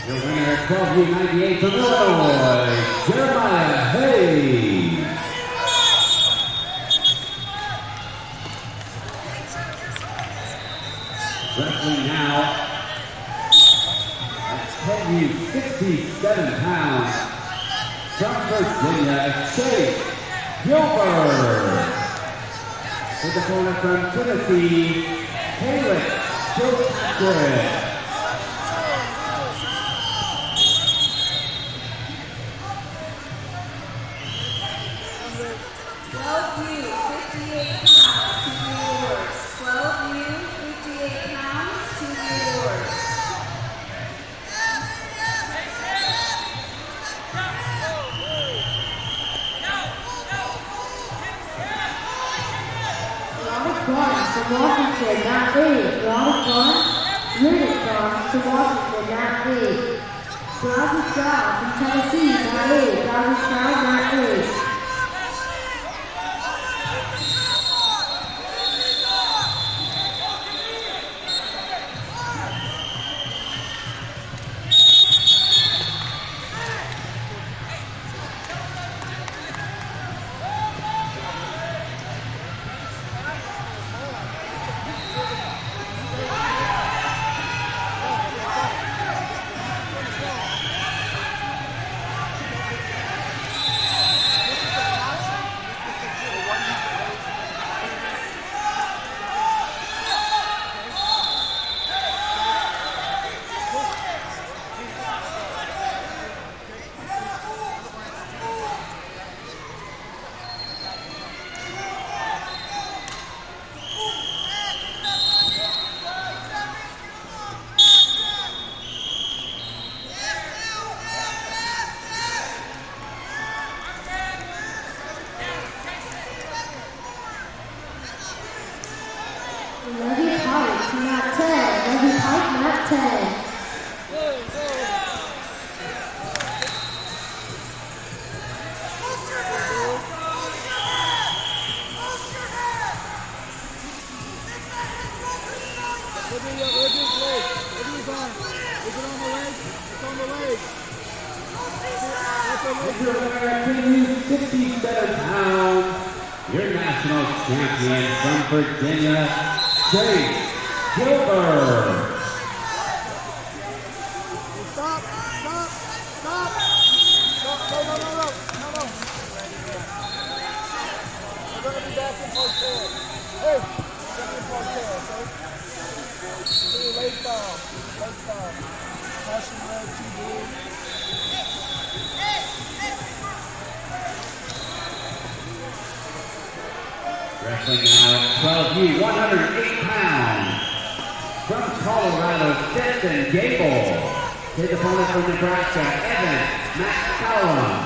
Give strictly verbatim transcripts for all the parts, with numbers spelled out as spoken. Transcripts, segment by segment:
Your winner at twelve U ninety-eight from Illinois, Jeremiah Hayes. Wrestling now at ten U sixty-seven pounds from Virginia, Chase Gilbert. His opponent from Tennessee, Caleb Kilpatrick. Washington, not eight. Robert Vaughn, Riddick Vaughn to Washington, not eight. Brazos Stroud from Tennessee, not eight. Brazos Stroud, not eight. sixty-seven pounds, your national champion from Virginia, Chase Gilbert. Stop, stop, stop. No, no, no, no, no, no. We're going to be back in part four. Hey, we're going to be in part four, okay? Hey, late foul, late foul. Caution red, two blue. Wrestling now at twelve U, one hundred eight pounds. From Colorado, Stetson Gable. His opponent from Nebraska, Evan McCallum.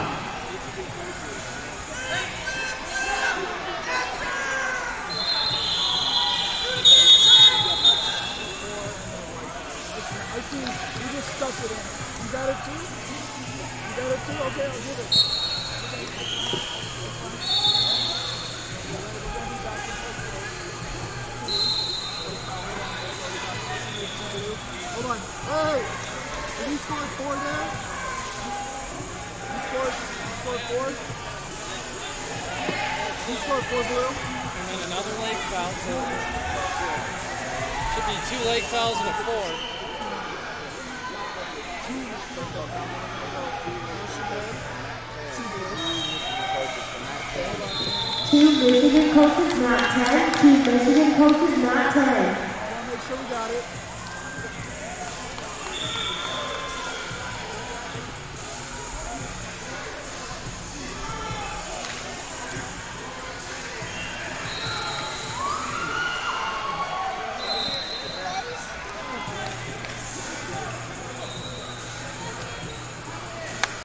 I see you just stuck it in. You got it too? You got it too? Okay, I'll give it. Hold on. Hey! Did he score four there? He scored, he scored four? He scored four blue? And then another leg foul, so should be two leg fouls and a four. Two Michigan coaches, not ten. Two Michigan coaches, not ten. Make sure we got it.